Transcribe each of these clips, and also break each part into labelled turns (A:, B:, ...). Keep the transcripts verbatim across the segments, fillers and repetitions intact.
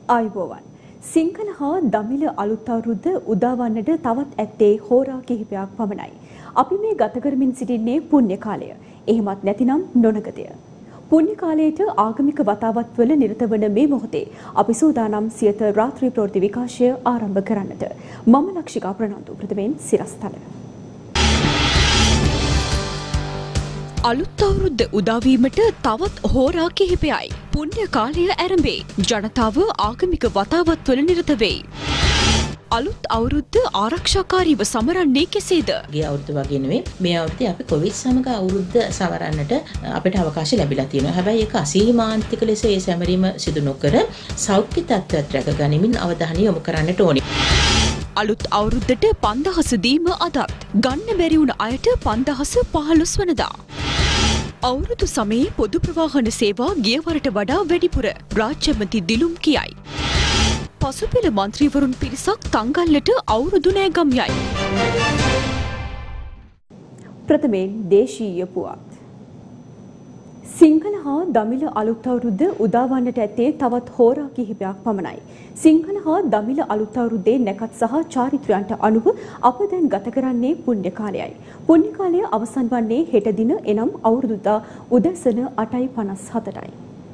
A: ආයුබෝවන්. සිංහල හා දමිළ අලුත් අවුරුද්ද උදාවන්නට තවත් ඇත්තේ හෝරා කිහිපයක් පමණයි. අපි මේ ගත කරමින් සිටින්නේ පුණ්‍ය කාලය. එහෙමත් නැතිනම් නොනගතය. පුණ්‍ය කාලයට ආගමික වතාවත්වල නිරත වන මේ මොහොතේ අපි සූදානම් සියත රාත්‍රී ප්‍රවෘත්ති විකාශය ආරම්භ කරන්නට. මම ලක්ෂිකා ප්‍රනාන්දු ප්‍රථමයෙන් සිරස්තල. අලුත් අවුරුද්ද උදාවීමට තවත් හෝරා කිහිපයයි. පුණ්‍ය කාලය ආරම්භේ. ජනතාව ආගමික වතාවත්වල නිරත වෙයි. අලුත් අවුරුද්ද ආරක්ෂාකාරීව සමරන්නේ කෙසේද?
B: ගිය අවුරුද්ද වගේ නෙවෙයි මේ අවුරුද්දේ අපි කොවිඩ් සමග අවුරුද්ද සමරන්නට අපිට අවකාශ ලැබිලා තියෙනවා. හැබැයි ඒක අසීමාන්තික ලෙස ඒ සැමරීම සිදු නොකර සෞඛ්‍ය තත්ත්වයට රැක ගනිමින් අවධානය යොමු කරන්නට ඕනේ.
A: අලුත් අවුරුද්දට පන්දහස දීම අදත් ගන්න බැරි වුණ අයට පන්දහස පහළොස් වනදා. අවුරුදු සමයේ පොදු ප්‍රවාහන සේවා ගියවරට වඩා වැඩිපුර රාජ්‍ය මන්ත්‍රී දිලුම් කියයි. පසුපෙළ මන්ත්‍රීවරුන් පිරිසක් තංගල්ලට අවුරුදු නෑගම් යයි. ප්‍රථමයෙන් දේශීය පුවත්. සිංහල හා දමිළ අලුත් අවුරුද්ද උදාවන්නට ඇත්තේ තවත් හෝරා කිහිපයක් පමණයි. සිංහල හා දමිළ අලුත් අවුරුද්දේ නැකත් සහ චාරිත්‍රයන්ට අනුව අප දැන් ගත කරන්නේ පුණ්‍ය කාලයයි. පුණ්‍ය කාලය අවසන් වන්නේ හෙට දින එනම් අවුරුදුදා උදැසන අටයි පනස් හතරයි.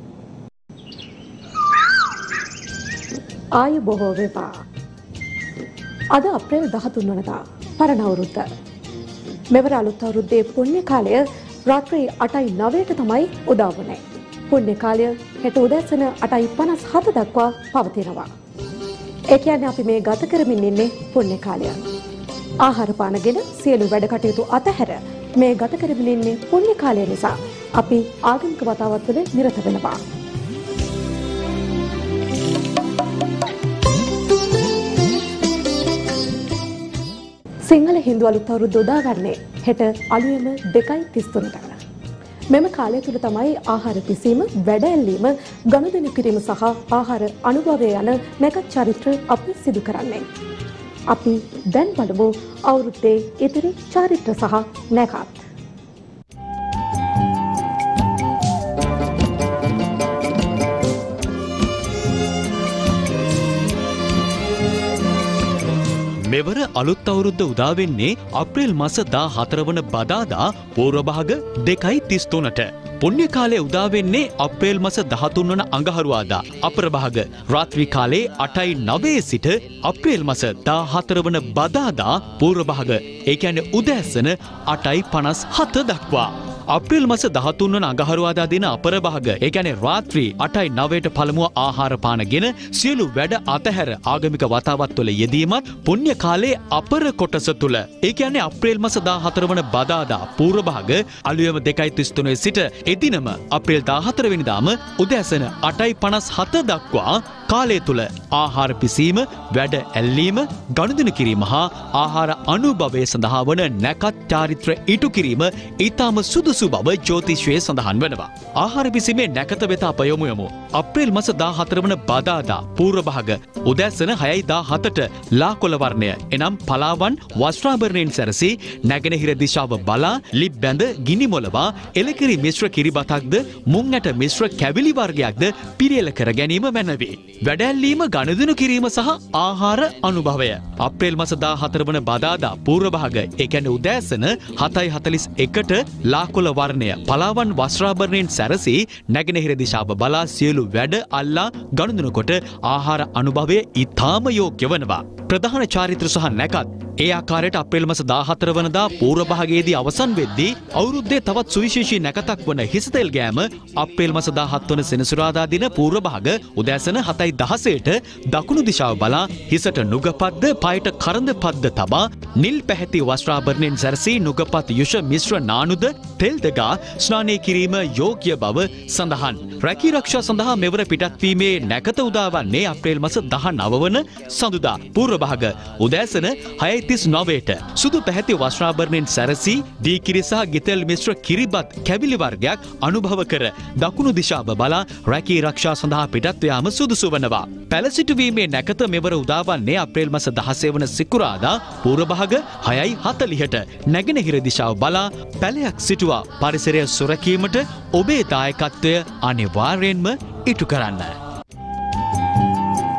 C: ආය බොහෝ වේවා. අද අප්‍රේල් දහතුන් වනදා පරණ අවුරුද්ද. මෙවර අලුත් අවුරුද්දේ පුණ්‍ය කාලය රාත්‍රී අටයි නවයට තමයි උදා වුනේ. පුණ්‍ය කාලය හෙට උදැසන අටයි පනස් හත දක්වා පවතිනවා. ඒ කියන්නේ අපි මේ ගත කරමින් ඉන්නේ පුණ්‍ය කාලය. ආහාර පානගෙන සියලු වැඩ කටයුතු අතහැර මේ ගත කරමින් ඉන්නේ පුණ්‍ය කාලය නිසා අපි ආගමික වතාවත්වල නිරත වෙනවා. සිංහල හින්දු අලුත් අවුරුද්ද උදාවන්නේ හෙට අලුයම දෙකයි තිස් තුනට. මෙම කාලය තුළ තමයි ආහාර පිසීම, වැඩ ඇල්ලීම, ගනුදෙනු කිරීම සහ ආහාර අනුභවය යන නැකත් චරිත්‍ර අපි සිදු කරන්නේ. අපි දැන් බලමු අවුරුද්දේ ඉතිරි චාරිත්‍ර සහ නැකත්.
D: මෙවර අලුත් අවුරුද්ද උදා වෙන්නේ අප්‍රේල් මාස දාහතර වන බදාදා පූර්ව භාග දෙකයි තිස් තුනට. පුණ්‍ය කාලය උදා වෙන්නේ අප්‍රේල් මාස දහතුන් වන අඟහරුවාදා අපර භාග රාත්‍රී කාලේ අටයි නවයේ සිට අප්‍රේල් මාස දාහතර වන බදාදා පූර්ව භාග ඒ කියන්නේ උදෑසන අටයි පනස් හත දක්වා. අප්‍රේල් මාස දහතුන් වන අඟහරුවාදා දින අපර භාග ඒ කියන්නේ රාත්‍රී අටයි නවයට පළමුව ආහාර පානගෙන සියලු වැඩ අතහැර ආගමික වතාවත්වල යෙදීමත් පුණ්‍ය කාලයේ අපර කොටස තුල ඒ කියන්නේ අප්‍රේල් මාස දාහතර වන බදාදා පූර්ව භාග අලුයම දෙකයි තිස් තුනේ සිට එදිනම අප්‍රේල් දාහතර වෙනිදාම උදෑසන අටයි පනස් හත දක්වා කාලය තුල ආහාර පිසීම, වැඩ ඇල්ලීම, ගනුදෙනු කිරීම හා ආහාර අනුභවය සඳහා වන නැකත් චාරිත්‍ර ඉටු කිරීම ඊටම සුදුසු බව ජ්‍යොතිෂයේ සඳහන් වෙනවා. ආහාර පිසීමේ නැකත වෙත අප යොමු යමු. අප්‍රේල් මාස දාහතර වන බදාදා පූර්ව භාග උදෑසන හයයි දාහතට ලාකොළ වර්ණය එනම් පලාවන් වස්ත්‍රාභරණයෙන් සැරසී නැගෙනහිර දිශාව බලා ලිප් බැඳ ගිනි මොලවා එලකිරි මිශ්‍ර කිරිබතක්ද මුං ඇට මිශ්‍ර කැවිලි වර්ගයක්ද පිරියල කර ගැනීම මැනවි. වැඩැල්ලීම ගනුදෙනු කිරීම සහ ආහාර අනුභවය. අප්‍රේල් මාස දාහතර වන බදාදා පූර්ව භාග ඒ කියන්නේ උදෑසන හතයි හතලිස් එකට ලාකොළ වර්ණය පලාවන් වස්ත්‍රාභරණයෙන් සැරසී නැගෙනහිර දිශාව බලා සියලු වැඩ අල්ලා ගනුදෙනු කොට ආහාර අනුභවය ඉතාම යෝග්‍ය වනවා. ප්‍රධාන චාරිත්‍ර සහ නැකත් ඒ ආකාරයට අප්‍රේල් මාස දාහතර වනදා පූර්ව භාගයේදී අවසන් වෙද්දී අවුරුද්දේ තවත් සුවිශේෂී නැකතක් වන හිසතෙල් ගෑම අප්‍රේල් මාස දාහත් වන සෙනසුරාදා දින පූර්ව භාග උදෑසන හතයි දහසට දකුණු දිශාව බලා හිසට නුගපත්ද පයට කරඳ පද්ද තබා නිල් පැහැති වස්ත්‍රාභරණයෙන් සැරසී නුගපත් යුෂ මිශ්‍ර නානුද තෙල් දගා ස්නානය කිරීම යෝග්‍ය බව සඳහන්. රැකී රක්ෂා සඳහා මෙවර පිටත්වීමේ නැකත උදාවන්නේ අප්‍රේල් මාස දහනව වන සඳුදා පූර්ව භාග උදෑසන හයයි තිස් නවයට සුදු පැහැති වස්ත්‍රාභරණයෙන් සැරසී දීකිරි සහ ගිතෙල් මිශ්‍ර කිරිබත් කැවිලි වර්ගයක් අනුභව කර දකුණු දිශාව බලා රැකී රක්ෂා සඳහා පිටත් යාම සුදුසු වනවා. පැල සිටුවීමේ නැකත මෙවර උදාවන්නේ අප්‍රේල් මාස දහසය වන සිකුරාදා පූර්ව භාග හයයි හතලිහට නැගෙනහිර දිශාව බලා පැලයක් සිටුවා පරිසරය සුරැකීමට ඔබේ දායකත්වය අනිවාර්යෙන්ම ඉටු කරන්න.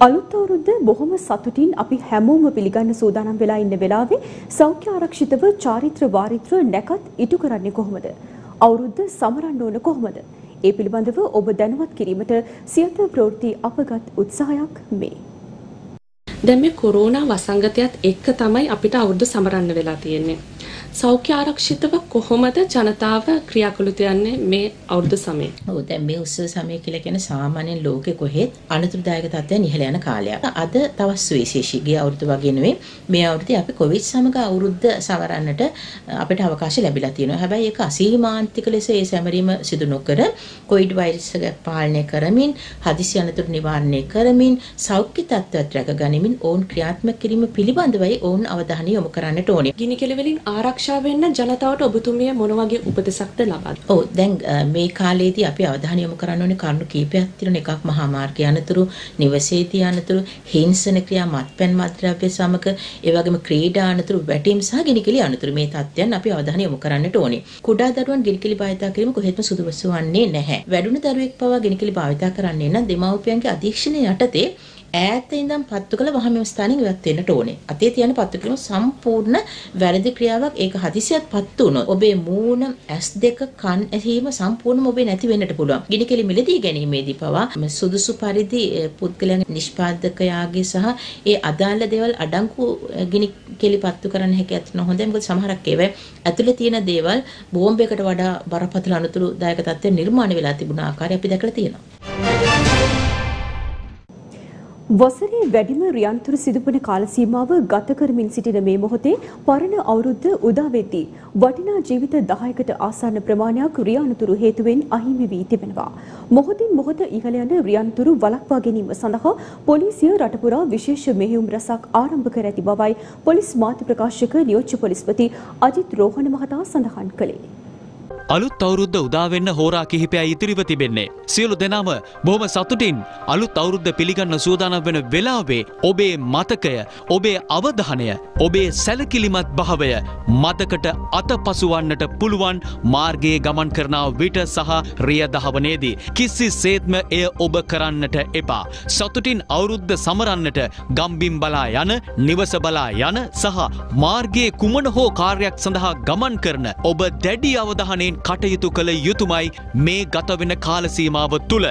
A: අලුත් අවුරුද්ද බොහොම සතුටින් අපි හැමෝම පිළිගන්න සූදානම් වෙලා ඉන්න වෙලාවේ සෞඛ්‍ය ආරක්ෂිතව චාරිත්‍ර වාරිත්‍ර නැකත් ඉටු කරන්නේ කොහොමද? අවුරුද්ද සමරන්න ඕන කොහොමද? ඒ පිළිබඳව ඔබ දැනුවත් කිරීමට සියත ප්‍රවෘත්ති අපගත් උත්සාහයක් මේ.
C: දැන් මේ කොරෝනා වසංගතයත් එක්ක තමයි අපිට අවුරුදු සමරන්න වෙලා තියෙන්නේ. සෞඛ්‍ය ආරක්ෂිතව කොහොමද ජනතාව ක්‍රියාකෘත යන්නේ මේ අවුරුදු සමයේ?
B: ඔව් දැන් මේ උත්සව සමය කියලා කියන්නේ සාමාන්‍යයෙන් ලෝකෙ කොහෙත් අනතුරුදායක තත්ත්වයන් ඉහළ යන කාලයක්. අද තවත් සුවිශේෂී ගිය අවුරුදු වගේ නෙවෙයි මේ අවුරුද්දේ අපි කොවිඩ් සමග අවුරුද්ද සමරන්නට අපිට අවකාශය ලැබිලා තියෙනවා. හැබැයි ඒක අසීමාන්තික ලෙස ඒ සැමරීම සිදු නොකර කොවිඩ් වෛරස් එක පාලනය කරමින් හදිසි අනතුරු නිවාරණය කරමින් සෞඛ්‍ය තත්ත්වයට රැක ගනිමින් ඔවුන් ක්‍රියාත්මක කිරීම පිළිබඳවයි ඔවුන් අවධානය යොමු කරන්නට ඕනේ.
C: ගිනි කෙළි වලින් ආරක්ෂා වෙන්න ජනතාවට ඔබතුමිය මොන වගේ උපදෙසක්ද ලබන්නේ?
B: ඔව් දැන් මේ කාලේදී අපි අවධානය යොමු කරන්න ඕනේ කරුණු කීපයක් තියෙනවා. එකක් මහා මාර්ගය අනතුරු, නිවසේදී අනතුරු, හිංසන ක්‍රියා, මත්පැන් මත්ද්‍රව්‍ය සමග, ඒ වගේම ක්‍රීඩා අනතුරු, වැටීම් සහ ගිනිකිලි අනතුරු මේ තත්ත්වයන් අපි අවධානය යොමු කරන්නට ඕනේ. කුඩා දරුවන් ගිනිකිලි භාවිත කිරීම කොහෙත්ම සුදුසු වන්නේ නැහැ. වැඩුණු දරුවෙක් පවා ගිනිකිලි භාවිත කරන්නේ නම් දෙමව්පියන්ගේ අධීක්ෂණය යටතේ ඈත ඉඳන් පත්තු කළ වහම ස්ථානින් ඉවත් වෙන්නට ඕනේ. අතේ තියෙන පත්තු කිරීම සම්පූර්ණ වැරදි ක්‍රියාවක්. ඒක හදිසියත් පත්තු වුණොත් ඔබේ මූණ, ඇස් දෙක, කන් ඇහිම සම්පූර්ණයෙන්ම ඔබේ නැති වෙන්නට පුළුවන්. ගිනිකෙලි මිලදී ගැනීමේදී පවා සුදුසු පරිදි පුද්ගලයන් නිෂ්පාදකයාගේ සහ ඒ අදාළ දේවල් අඩංගු ගිනිකෙලි පත්තු කරන්න හැකියාවක් නොහොඳයි. මොකද සමහරක් ඒවා ඇතුලේ තියෙන දේවල් බෝම්බයකට වඩා බරපතල අනතුරුදායක තත්ත්වයක් නිර්මාණය වෙලා තිබුණ ආකාරය අපි දැකලා තියෙනවා.
A: වසරේ වැඩිම රියන්තුරු සිදුවන කාල සීමාව ගත කරමින් සිටින මේ මොහොතේ පරණ අවුරුද්ද උදා වෙද්දී වටිනා ජීවිත දහයකට ආසන්න ප්‍රමාණයක් රියන්තුරු හේතුවෙන් අහිමි වී තිබෙනවා. මොහොතින් මොහොත ඉහළ යන රියන්තුරු වළක්වා ගැනීම සඳහා පොලිසිය රට පුරා විශේෂ මෙහෙයුම් රැසක් ආරම්භ කර ඇති බවයි පොලිස් මාධ්‍ය ප්‍රකාශක නියෝජ්‍ය පොලිස්පති අජිත් රෝහණ මහතා සඳහන් කළේ.
D: අලුත් අවුරුද්ද උදා වෙන්න හෝරා කිහිපයක් ඉතිරිව තිබෙන්නේ. සියලු දෙනාම බොහොම සතුටින් අලුත් අවුරුද්ද පිළිගන්න සූදානම් වෙන වෙලාවේ ඔබේ මතකය, ඔබේ අවධානය, ඔබේ සැලකිලිමත් භාවය මතකට අතපසුවන්නට පුළුවන් මාර්ගයේ ගමන් කරන විට සහ රිය දහවනේදී කිසිසේත්ම එය ඔබ කරන්නට එපා. සතුටින් අවුරුද්ද සමරන්නට ගම්බිම් බලා යන, නිවස බලා යන සහ මාර්ගයේ කුමන හෝ කාර්යයක් සඳහා ගමන් කරන ඔබ දැඩි අවධානයෙන් කටයුතු කළ යුතුමයි මේ ගත වෙන කාල සීමාව තුළ.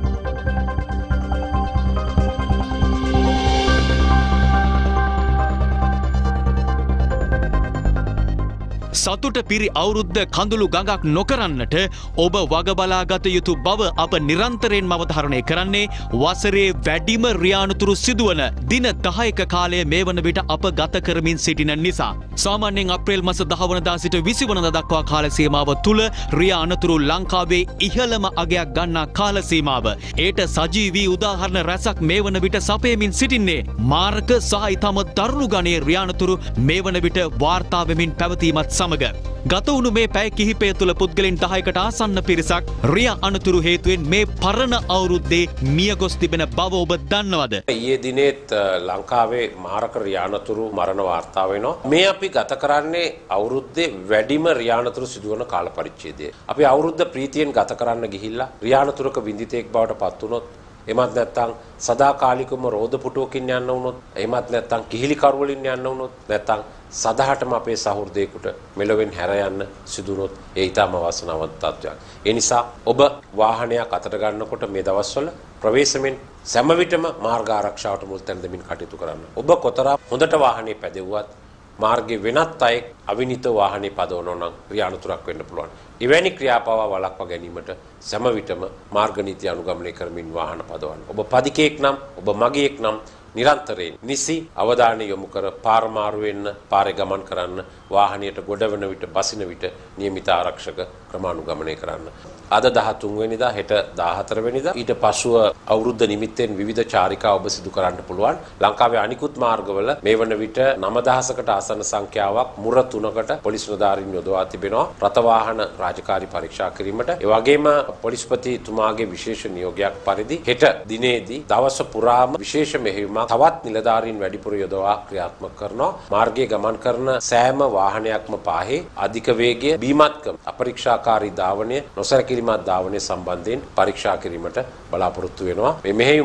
D: සතුට පිරි අවුරුද්ද කඳුළු ගඟක් නොකරන්නට ඔබ වගබලාගත යුතු බව අප නිරන්තරයෙන්ම අවධාරණය කරන්නේ වසරේ වැඩිම රියානුතුරු සිදුවන දින දහයක කාලය මේ වන විට අප ගත කරමින් සිටින නිසා. සාමාන්‍යයෙන් අප්‍රේල් මස දහ වනදා සිට විසි වනදා දක්වා කාල සීමාව තුළ රියා අනතුරු ලංකාවේ ඉහළම අගයක් ගන්නා කාල සීමාව. ඒට සජීවී උදාහරණ රැසක් මේ වන විට සපයමින් සිටින්නේ මාර්ග සහ ඊටම දරුණු ගණයේ රියානතුරු මේ වන විට වාර්තා වෙමින් පැවතීමත් සමග ගත වුණු මේ පැය කිහිපය තුළ පුද්ගලයන් දහයකට ආසන්න පිරිසක් රිය අනතුරු හේතුවෙන් මේ පරණ අවුරුද්දේ මිය ගොස් තිබෙන බව ඔබ දන්නවද?
E: ඊයේ දිනේත් ලංකාවේ මාරක රියානතුරු මරණ වාර්තා වෙනවා. මේ අපි ගත කරන්නේ අවුරුද්දේ වැඩිම රියානතුරු සිදුවන කාල පරිච්ඡේදය. අපි අවුරුද්ද ප්‍රීතියෙන් ගත කරන්න ගිහිල්ලා රියානතුරක විඳිතෙක් බවට පත් වුණොත්, එමත් නැත්නම් සදාකාලිකවම රෝද පුටුවකින් යන්න වුණොත්, එමත් නැත්නම් කිහිලි කරුවලින් යන්න වුණොත්, නැත්නම් සදහටම අපේ සහෘදයෙකුට මෙලොවෙන් හැර යන්න සිදුනොත් ඒ ඊටම වාසනාවන්ත තත්ත්වයක්. ඒ නිසා ඔබ වාහනයක් අතට ගන්නකොට මේ දවස්වල ප්‍රවේශමෙන් සෑම විටම මාර්ග ආරක්ෂාවට මුල් තැන දෙමින් කටයුතු කරන්න. ඔබ කොතරම් හොඳට වාහනේ පැදෙව්වත් මාර්ගයේ වෙනත් අයෙක් අවිනිත වාහනේ පදවනවා නම් රියානතුරක් වෙන්න පුළුවන්. එවැනි ක්‍රියාපවා වළක්වා ගැනීමට සෑම විටම මාර්ග නීති අනුගමනය කරමින් වාහන පදවන්න. ඔබ පදිකෙක් නම්, ඔබ මගියෙක් නම් නිරන්තරයෙන් නිසි අවධානය යොමු කර පාර මාරු වෙන්න, පාරේ ගමන් කරන්න, වාහනයට ගොඩ වෙන විට, බසින විට නියමිත ආරක්ෂක ක්‍රමානුගමනය කරන්න. අද දහතුන් වෙනිදා, හෙට දාහතර වෙනිදා ඊට පසුව අවුරුද්ද නිමිත්තෙන් විවිධ චාරිකා ඔබ සිදු කරන්න පුළුවන්. ලංකාවේ අනිකුත් මාර්ගවල මේ වන විට නවදහසකට ආසන්න සංඛ්‍යාවක් මුර තුනකට පොලිස් නිලධාරීන් යොදවා තිබෙනවා රථ වාහන රාජකාරී පරීක්ෂා කිරීමට. ඒ වගේම පොලිස්පතිතුමාගේ විශේෂ නියෝගයක් පරිදි හෙට දිනේදී දවස පුරාම විශේෂ මෙහෙයුමක් තවත් නිලධාරීන් වැඩිපුර යොදවා ක්‍රියාත්මක කරනවා. මාර්ගයේ ගමන් කරන සෑම වාහනයක්ම පාහේ අධික වේගය, බීමත්කම, අපරීක්ෂාකාරී ධාවනය, නොසැලකිලිමත් ධාවනය සම්බන්ධයෙන් පරීක්ෂා කිරීමට බලාපොරොත්තු වෙනවා. මේ මෙහෙයුම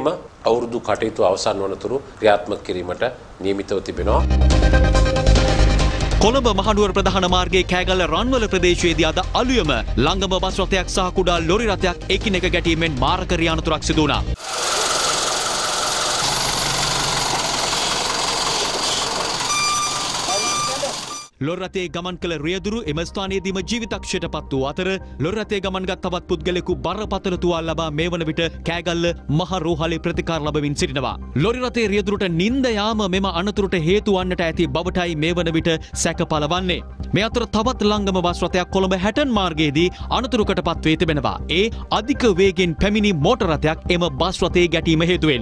E: අවුරුදු කටයුතු අවසන් වනතුරු ක්‍රියාත්මක කිරීමට නියමිතව තිබෙනවා.
D: කොළඹ මහනුවර ප්‍රධාන මාර්ගයේ කෑගල්ල රන්වල ප්‍රදේශයේදී අද අලුයම ළංගම බස් රථයක් සහ කුඩා ලොරි රථයක් එකිනෙක ගැටීමෙන් මාරක රියානතුරක් සිදු වුණා. ලොරි රථයේ ගමන් කළ රියදුරු එම ස්ථානයේදීම ජීවිතක්ෂයට පත් වූ අතර ලොරි රථයේ ගමන්ගත් තවත් පුද්ගලයෙකු බරපතල තුවාල ලබා මේ වන විට කෑගල්ල මහ රෝහලේ ප්‍රතිකාර ලබමින් සිටිනවා. ලොරි රථයේ රියදුරට නිින්ද යාම මෙම අනතුරට හේතු වන්නට ඇති බවටයි මේ වන විට සැක පළවන්නේ. මේ අතර තවත් ළංගම බස් රථයක් කොළඹ හැටන් මාර්ගයේදී අනතුරකට පත් වී තිබෙනවා. ඒ අධික වේගෙන් පැමිණි මෝටර රථයක් එම බස් රථයේ ගැටීම හේතුවෙන්.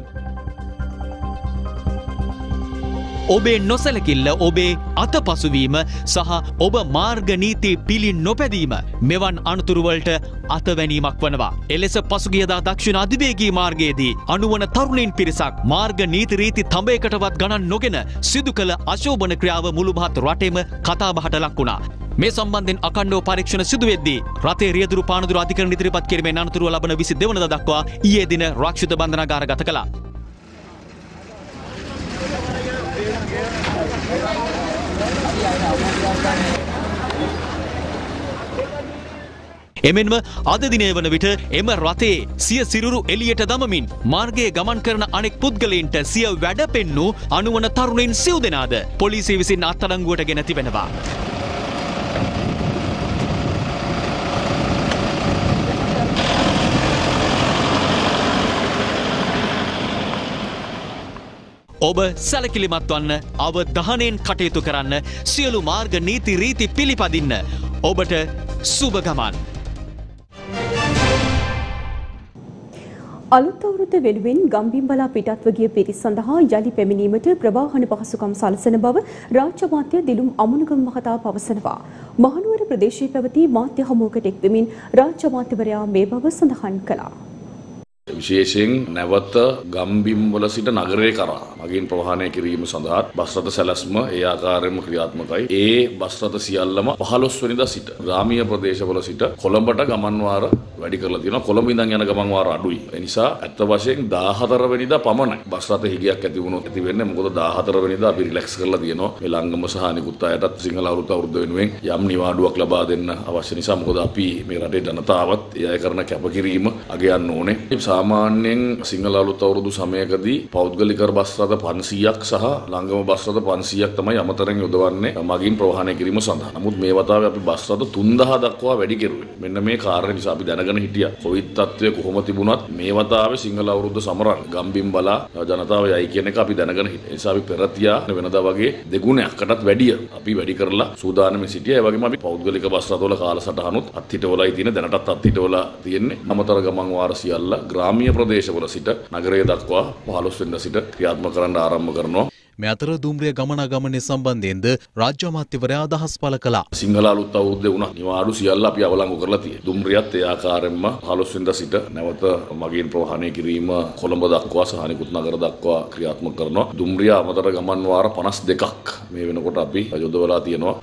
D: ඔබේ නොසැලකිල්ල ඔබේ අතපසුවීම සහ ඔබ මාර්ග නීති පිළි නොපැදීම මෙවන් අනතුරුවලට අතවැනීමක් වනවා. එලෙස පසුගියදා දක්ෂිණ අධිවේගී මාර්ගයේදී අනුවන තරුණයින් පිරිසක් මාර්ග නීති රීති තඹයකටවත් ගණන් නොගෙන සිදු කළ අශෝභන ක්‍රියාව මුළු මහත් රටේම කතාබහට ලක් වුණා. මේ සම්බන්ධයෙන් අඛණ්ඩව පරීක්ෂණ සිදු වෙද්දී රටේ රියදුරු පානදුරු අධිකරණ ඉදිරිපත් කිරීමෙන් අනතුරුව ලබන විසි දෙවන දා දක්වා ඊයේ දින රක්ෂිත බන්ධනාගාරගත කළා. එමෙන්ම අද දිනේ වන විට එම රථයේ සිය සිරුරු එළියට දමමින් මාර්ගයේ ගමන් කරන අනෙක් පුද්ගලයින්ට සිය වැඩ පෙන්නූ අනුවන තරුණයින් සිව් දෙනාද පොලිසිය විසින් අත්අඩංගුවට ගෙන තිබෙනවා. ඔබ සැලකිලිමත් වන්න, අවධානයෙන් කටයුතු කරන්න, සියලු මාර්ග නීති රීති පිළිපදින්න. ඔබට සුබ ගමන්.
A: අලුත් අවුරුද්ද වෙනුවෙන් ගම්බිම්බලා පිටත්ව ගිය පිරිස් සඳහා යලි පැමිණීමට ප්‍රවාහන පහසුකම් සලසන බව රාජ්‍ය මාත්‍ය දිලුම් අමුණුගම මහතා පවසනවා. මහනුවර ප්‍රදේශයේ පැවති මාධ්‍ය හමුවකට එක්වෙමින් රාජ්‍ය මාත්‍යවරයා මේ බව සඳහන් කළා.
F: විශේෂයෙන් නැවත ගම්බිම්වල සිට නගරය කරා මගින් ප්‍රවාහනය කිරීම සඳහා බස් රථ සැලැස්ම ඒ ආකාරයෙන්ම ක්‍රියාත්මකයි. ඒ බස් රථ සියල්ලම පහළොස් වෙනිදා සිට ග්‍රාමීය ප්‍රදේශවල සිට කොළඹට ගමන් වාර වැඩි කරලා තියෙනවා. කොළඹ ඉඳන් යන ගමන් වාර අඩුයි. ඒ නිසා ඇත්ත වශයෙන් දාහතර වෙනිදා පමණයි බස් රථ හිගයක් ඇති වුණොත් ඇති වෙන්නේ. මොකද දාහතර වෙනිදා අපි රිලැක්ස් කරලා තියෙනවා. මේ ළංගම සහ අනිකුත් අයටත් සිංහල අවුරුද්ද අවුරුද්ද වෙනුවෙන් යම් නිවාඩුවක් ලබා දෙන්න අවශ්‍ය නිසා. මොකද අපි මේ රටේ ජනතාවත් ඒ අය කරන කැපකිරීම අගයන්න ඕනේ. සාමාන්‍යයෙන් සිංහල අලුත් අවුරුදු සමයකදී පෞද්ගලික බස් රථ පන්සීයක් සහ ළංගම බස් රථ පන්සීයක් තමයි අමතරෙන් යොදවන්නේ මගින් ප්‍රවාහනය කිරීම සඳහා. නමුත් මේ වතාවේ අපි බස් රථ තුන්දහස් දක්වා වැඩි කෙරුවේ. මෙන්න මේ කාර්ය නිසා අපි දැනගෙන හිටියා. කොවිඩ් තත්ත්වය කොහොම තිබුණත් මේ වතාවේ සිංහල අවුරුද්ද සමරන ගම්බිම්බලා ජනතාව යයි කියන එක අපි දැනගෙන හිටියා. ඒ නිසා අපි පෙරතියා වෙනදා වගේ දෙගුණයකටත් වැඩිය අපි වැඩි කරලා සූදානම්ව සිටියා. ඒ වගේම අපි පෞද්ගලික බස් රථවල කාලසටහනුත් අත්හිටවලයි තියෙන දැනටත් අත්හිටවලා තියෙන්නේ. අමතර ගමන් වාර සියල්ල ග්‍රාමීය ප්‍රදේශවල සිට නගරය දක්වා පහළොස් වෙනිදා සිට ක්‍රියාත්මක කරන්න ආරම්භ කරනවා.
D: මේ අතර දුම්රිය ගමනාගමනය සම්බන්ධයෙන්ද රාජ්‍ය අමාත්‍යවරයා අදහස් පළ කළා.
F: සිංහල අලුත් අවුරුද්දේ වුණා නිවාඩු සියල්ල අපි අවලංගු කරලා තියෙනවා. දුම්රියත් ඒ ආකාරයෙන්ම පහළොස් වෙනිදා සිට නැවත මගින් ප්‍රවාහනය කිරීම කොළඹ දක්වා සහ අනිකුත් නගර දක්වා ක්‍රියාත්මක කරනවා. දුම්රිය අමතර ගමන් වාර පනස් දෙකක් මේ වෙනකොට අපි යොදවලා තියෙනවා.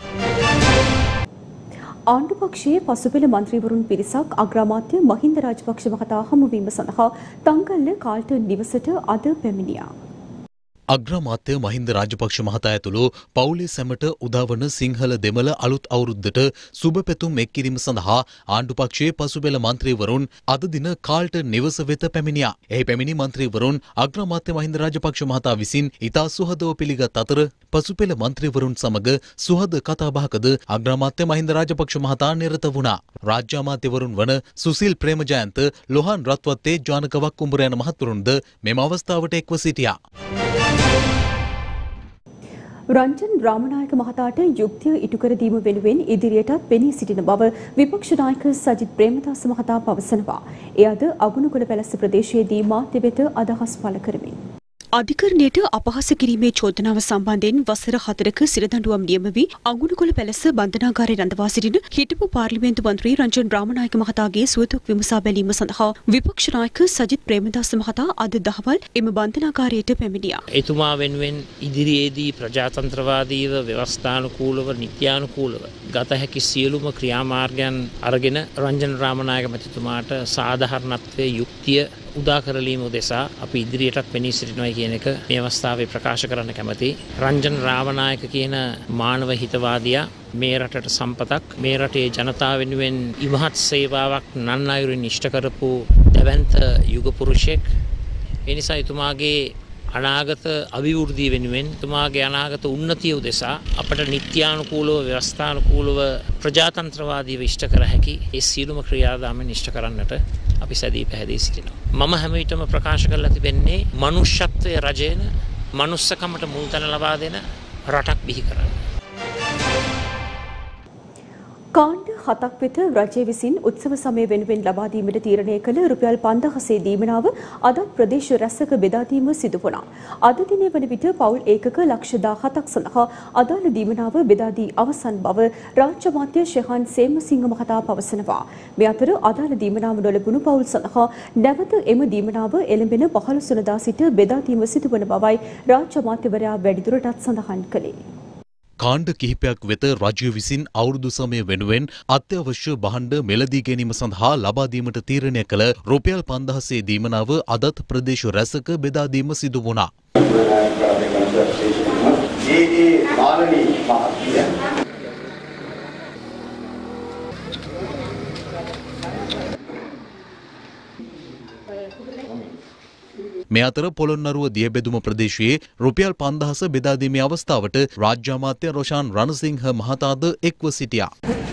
A: ආණ්ඩු පක්ෂයේ පසුපෙළ මන්ත්‍රීවරුන් පිරිසක් අග්‍රාමාත්‍ය මහින්ද රාජපක්ෂ මහතා හමුවීම සඳහා තංගල්ල කාල්ටන් නිවසට අද පැමිණියා.
D: අග්‍රාමාත්‍ය මහින්ද රාජපක්ෂ මහතා ඇතුළු පවුලේ සැමට උදාවන සිංහල දෙමළ අලුත් අවුරුද්දට සුබ පැතුම් එක් කිරීම සඳහා ආණ්ඩු පක්ෂයේ පසුපෙළ මන්ත්‍රීවරුන් අද දින කාල්ටන් නිවස වෙත පැමිණියා. එහි පැමිණි මන්ත්‍රීවරුන් අග්‍රාමාත්‍ය මහින්ද රාජපක්ෂ මහතා විසින් ඉතා සුහදව පිළිගත් අතර පසුපෙළ මන්ත්‍රීවරුන් සමග සුහද කතාබහකද අග්‍රාමාත්‍ය මහින්ද රාජපක්ෂ මහතා නිරත වුණා. රාජ්‍ය අමාත්‍යවරුන් වන සුසිල් ප්‍රේමජයන්ත, ලොහාන් රත්වත්තේ, ජානක වක්කුඹර යන මහත්වරුන්ද මෙම අවස්ථාවට එක්ව සිටියා.
A: රංජන් රාමනායක මහතාට යුක්තිය ඉටු කර දීම වෙනුවෙන් ඉදිරියටත් පෙනී සිටින බව විපක්ෂ නායක සජිත් ප්‍රේමදාස මහතා පවසනවා. එය අද අගුණගොඩ පැලැස්ස ප්‍රදේශයේදී මාධ්‍ය වෙත අදහස් පළ කරමින් අධිකරණයට අපහාස කිරීමේ චෝදනාව සම්බන්ධයෙන් වසර හතරක සිරදඬුවම් නියම වී අගුණගොඩ පැලැස්ස බන්ධනාගාරයේ රඳවා සිටින හිටපු පාර්ලිමේන්තු මන්ත්‍රී රංජන් රාමනායක මහතාගේ සුවදුක් විමසා බැලීම සඳහා විපක්ෂ නායක සජිත් ප්‍රේමදාස මහතා අද දහවල් එම බන්ධනාගාරයට පැමිණියා.
G: එතුමා වෙනුවෙන් ඉදිරියේදී ප්‍රජාතන්ත්‍රවාදීව ව්‍යවස්ථානුකූලව නිත්‍යානුකූලව ගත හැකි සියලුම ක්‍රියාමාර්ගයන් අරගෙන රංජන් රාමනායක මැතිතුමාට සාධාරණත්වයේ යුක්තිය උදා කරලීම උදෙසා අපි ඉදිරියටත් පෙනී සිටිනවා කියන එක මේ අවස්ථාවේ ප්‍රකාශ කරන්න කැමතියි. රංජන් රාවනායක කියන මානව හිතවාදියා මේ රටට සම්පතක් මේ රටේ ජනතාව වෙනුවෙන් ඉමහත් සේවාවක් නන් අයුරින් ඉෂ්ට කරපු දැවැන්ත යුග පුරුෂයෙක්. ඒ නිසා එතුමාගේ අනාගත අභිවෘද්ධිය වෙනුවෙන් එතුමාගේ අනාගත උන්නතිය උදෙසා අපට නිත්‍යානුකූලව ව්‍යවස්ථානුකූලව ප්‍රජාතන්ත්‍රවාදීව ඉෂ්ට කර හැකි ඒ සියලුම ක්‍රියාදාමයන් ඉෂ්ට කරන්නට අපි සැදී පැහැදී සිටිනවා. මම හැම විටම ප්‍රකාශ කරලා තිබෙන්නේ මනුෂ්‍යත්වයේ රජේන මනුස්සකමට මුල් තැන ලබා දෙන රටක් බිහි කරන්න.
A: කාණ්ඩ හතක් වෙත රජය විසින් උත්සව සමය වෙනුවෙන් ලබා දීමට තීරණය කළ රුපියල් පන්දාහසේ දීමනාව අදත් ප්‍රදේශ රැසක බෙදා දීම සිදු වුණා. අද දිනේ වන විට පවුල් ඒකක ලක්ෂ දාහතක් සඳහා අදාළ දීමනාව බෙදා දී අවසන් බව රාජ්‍ය මාත්‍ය ශෙහාන් සේමසිංහ මහතා පවසනවා. මේ අතර අදාළ දීමනාව නොලැබුණු පවුල් සඳහා නැවත එම දීමනාව එළඹෙන පහළොස් වෙනිදා සිට බෙදා දීම සිදු වන බවයි රාජ්‍ය මාත්‍යවරයා වැඩිදුරටත් සඳහන් කළේ.
D: කාණ්ඩ කිහිපයක් වෙත රජය විසින් අවුරුදු සමය වෙනුවෙන් අත්‍යවශ්‍ය භාණ්ඩ මෙලදී ගැනීම සඳහා ලබා දීමට තීරණය කළ රුපියල් පන්දාහසේ දීමනාව අදත් ප්‍රදේශ රැසක බෙදා දීම සිදු වුණා. මේ අතර පොළොන්නරුව දියබෙදුම ප්‍රදේශයේ රුපියල් පන්දාහස බෙදා දීමේ අවස්ථාවට රාජ්‍ය අමාත්‍ය රොෂාන් රණසිංහ මහතාද එක්ව සිටියා.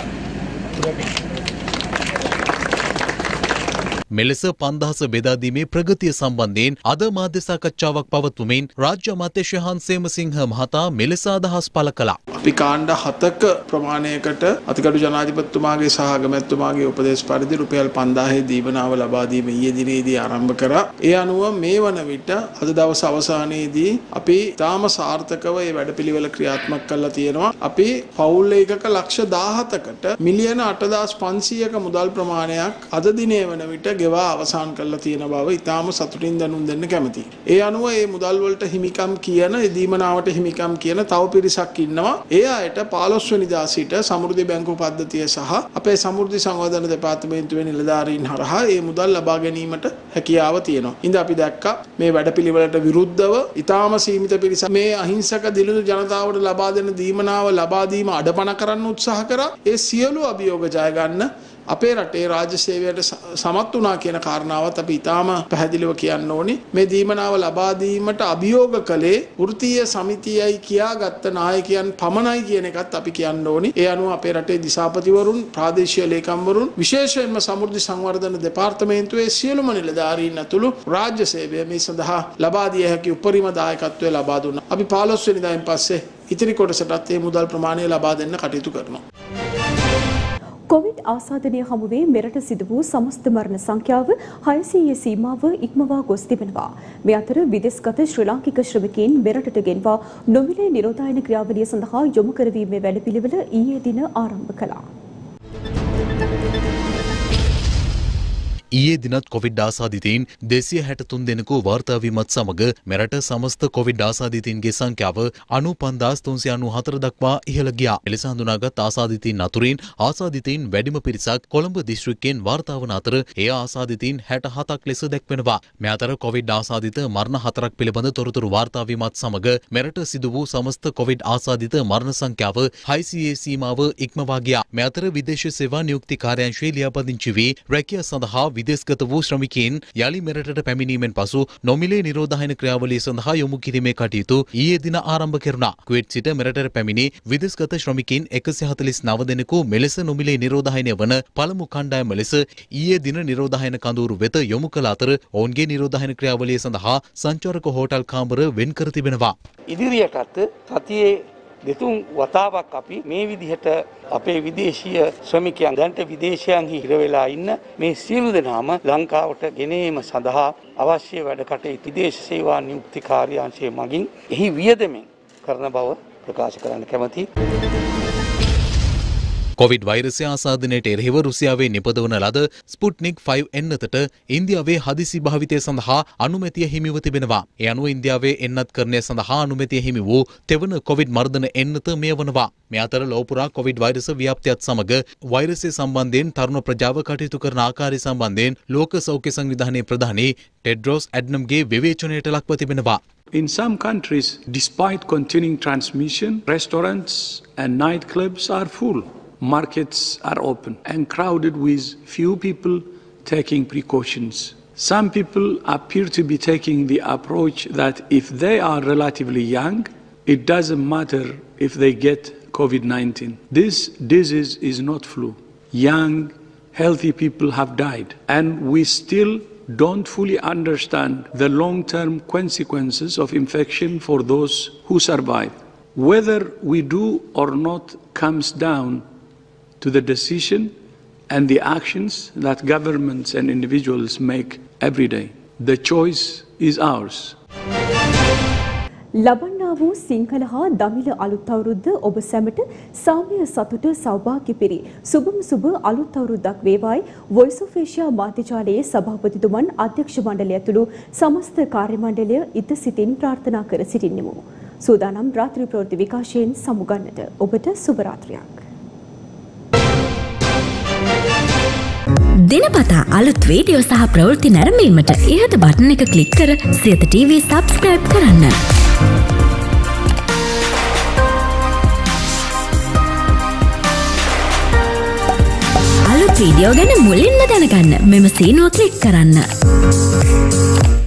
D: මෙලෙස පන්දාහස බෙදා දීමේ ප්‍රගතිය සම්බන්ධයෙන් අද මාධ්‍ය සාකච්ඡාවක් පවත්වමින් රාජ්‍ය අමාත්‍ය ශෙහාන් සේමසිංහ මහතා මෙලෙස අදහස් පළ කළා.
H: අපි කාණ්ඩ හතක ප්‍රමාණයකට අතිගරු ජනාධිපතිතුමාගේ සහ අගමැතිතුමාගේ උපදේශ පරිදි රුපියල් පන්දාහේ දීමනාව ලබා දීම ඊයේ දිනේදී ආරම්භ කරා. ඒ අනුව මේ වන විට අද දවස් අවසානයේදී අපි තාම සාර්ථකව මේ වැඩපිළිවෙල ක්‍රියාත්මක කරලා තියෙනවා. අපි පවුල් ඒකක ලක්ෂ දාහතකට මිලියන අටදාස් පන්සීයක මුදල් ප්‍රමාණයක් අද දිනේ වන විට ගෙවා අවසන් කරලා තියෙන බව ඉතාම සතුටින් දැනුම් දෙන්න කැමතියි. ඒ අනුව මේ මුදල් වලට හිමිකම් කියන දීමනාවට හිමිකම් කියන තව පිරිසක් ඉන්නවා. ඒ අයට පහළොස් වෙනිදා සිට සමෘද්ධි බැංකු පද්ධතිය සහ අපේ සමෘද්ධි සංවර්ධන දෙපාර්තමේන්තුවේ නිලධාරීන් හරහා මේ මුදල් ලබා ගැනීමට හැකියාව තියෙනවා. ඉතින් අපි දැක්කා මේ වැඩපිළිවෙලට විරුද්ධව ඉතාම සීමිත පිරිසක් මේ අහිංසක දිලිඳු ජනතාවට ලබා දෙන දීමනාව ලබා දීම අඩපණ කරන්න උත්සාහ කරා. ඒ සියලු අභියෝග ජය ගන්න අපේ රටේ රාජ්‍ය සේවයට සමත් වුණා කියන කාරණාවත් අපි ඉතාම පැහැදිලිව කියන්න ඕනි. මේ දීමනාව ලබා දීමට අභියෝග කළේ වෘත්තීය සමිතියයි කියාගත්ත නායකයන් පමණයි කියන එකත් අපි කියන්න ඕනි. ඒ අනුව අපේ රටේ දිසාපතිවරුන්, ප්‍රාදේශීය ලේකම්වරුන්, විශේෂයෙන්ම සමෘද්ධි සංවර්ධන දෙපාර්තමේන්තුවේ සියලුම නිලධාරීන් ඇතුළු රාජ්‍ය සේවය මේ සඳහා ලබා දිය හැකි උපරිම දායකත්වය ලබා දුන්නා. අපි පහළොස් වෙනිදායින් පස්සේ ඉතිරි කොටසටත් මේ මුදල් ප්‍රමාණය ලබා දෙන්න කටයුතු කරනවා.
A: කොවිඩ් ආසාදනය හමුවේ මෙරට සිදු වූ සමස්ත මරණ සංඛ්‍යාව හයසීය සීමාව ඉක්මවා ගොස් තිබෙනවා. මේ අතර විදේශගත ශ්‍රී ලාංකික ශ්‍රමිකයින් මෙරටට ගෙන්වා නොමිලේ නිරෝධායන ක්‍රියාවලිය සඳහා යොමු කරවීමේ වැඩපිළිවෙල ඊයේ දින ආරම්භ කළා.
D: ඊයේ දිනත් කොවිඩ් ආසාදිතයින් දෙසිය හැටතුන් දෙනෙකු වාර්තා වීමත් සමග මෙරට සමස්ත කොවිඩ් ආසාදිතයින්ගේ සංඛ්‍යාව අනූ පන්දාස් තුන්සිය අනූ හතර දක්වා ඉහළ ගියා. එලෙස හඳුනාගත් ආසාදිතයින් අතුරින් ආසාදිතයින් වැඩිම පිරිසක් කොළඹ දිස්ත්‍රික්කයෙන් වාර්තා වන අතර එය ආසාදිතයින් හැට හතක් ලෙස දැක්වෙනවා. මේ අතර කොවිඩ් ආසාදිත මරණ හතරක් පිළිබඳ තොරතුරු වාර්තා වීමත් සමග මෙරට සිදු වූ සමස්ත කොවිඩ් ආසාදිත මරණ සංඛ්‍යාව හයසීය සීමාව ඉක්මවා ගියා. මේ අතර විදේශ සේවා නියුක්ති කාර්යාංශයේ ලියාපදිංචි වී රැකියා සඳහා විදේශගත වූ ශ්‍රමිකයින් යළි මෙරටට පැමිණීමෙන් පසු නොමිලේ නිරෝධායන ක්‍රියාවලිය සඳහා යොමු කිරීමේ කටයුතු ඊයේ දින ආරම්භ කෙරුණා. කුවේට් සිට මෙරටට පැමිණි විදේශගත ශ්‍රමිකයින් එකසිය හතළිස් නව දෙනෙකු මෙලෙස නොමිලේ නිරෝධායනය වන පළමු කණ්ඩායම ලෙස ඊයේ දින නිරෝධායන කඳවුරු වෙත යොමු කළ අතර ඔවුන්ගේ නිරෝධායන ක්‍රියාවලිය සඳහා සංචාරක හෝටල් කාමර වෙන් කර තිබෙනවා.
I: ඉදිරියටත් සතියේ දෙතුන් වතාවක් අපි මේ විදිහට අපේ විදේශීය ශ්‍රමිකයන් දැන්ට විදේශයන්හි හිර වෙලා ඉන්න මේ සියලු දෙනාම ලංකාවට ගෙනීම සඳහා අවශ්‍ය වැඩ කටයුතු විදේශ සේවා නියුක්ති කාර්යාංශය මගින් එහි වියදමෙන් කරන බව ප්‍රකාශ කරන්න කැමැතියි.
J: කොවිඩ් වෛරසය ආසාදනයට එරෙහිව රුසියාවේ නිපදවන ලද ස්පුට්නික් ෆයිව් එන්නතට ඉන්දියාවේ හදිසි භාවිතය සඳහා අනුමැතිය හිමිව තිබෙනවා. ඒ අනුව ඉන්දියාවේ එන්නත්කරණය සඳහා අනුමැතිය හිමි වූ තෙවන කොවිඩ් මර්ධන එන්නත මෙය වනවා. මේ අතර ලෝපුරා කොවිඩ් වෛරස ව්‍යාප්තියත් සමග වෛරසය සම්බන්ධයෙන් තරුණ ප්‍රජාව කටයුතු කරන ආකාරය සම්බන්ධයෙන් ලෝක සෞඛ්‍ය සංවිධානයේ ප්‍රධානී ටෙඩ්රොස් ඇඩ්නම්ගේ විවේචනයට ලක්ව තිබෙනවා.
K: In some countries, despite continuing transmission, restaurants and nightclubs are full. Markets are open and crowded with few people taking precautions. Some people appear to be taking the approach that if they are relatively young, it doesn't matter if they get COVID nineteen. This disease is not flu. Young, healthy people have died, and we still don't fully understand the long-term consequences of infection for those who survive. Whether we do or not comes down to the decision and the actions that governments and individuals make every day. The choice is ours.
A: ලබන්නා වූ සිංහල හා දමිළ අලුත් අවුරුද්ද ඔබ සැමට සාමය සතුට සෞභාග්‍ය පිරි සුබම සුබ අලුත් අවුරුද්දක් වේවායි වොයිස් ඔෆ් ඒෂියා මාධ්‍යජාලයේ සභාපතිතුමන් අධ්‍යක්ෂ මණ්ඩලය ඇතුළු සමස්ත කාර්ය මණ්ඩලය ඉත සිතින් ප්‍රාර්ථනා කර සිටින්නෙමු. සූදානම් රාත්‍රී ප්‍රවෘත්ති විකාශයෙන් සමුගන්නට ඔබට සුබ රාත්‍රියක්.
L: දිනපතා අලුත් වීඩියෝ සහ ප්‍රවෘත්ති නැරඹීමට ඉහත බටන් එක ක්ලික් කර සියත ටීවී සබ්ස්ක්‍රයිබ් කරන්න. අලුත් වීඩියෝ ගැන මුලින්ම දැනගන්න මෙම සීනුව ක්ලික් කරන්න.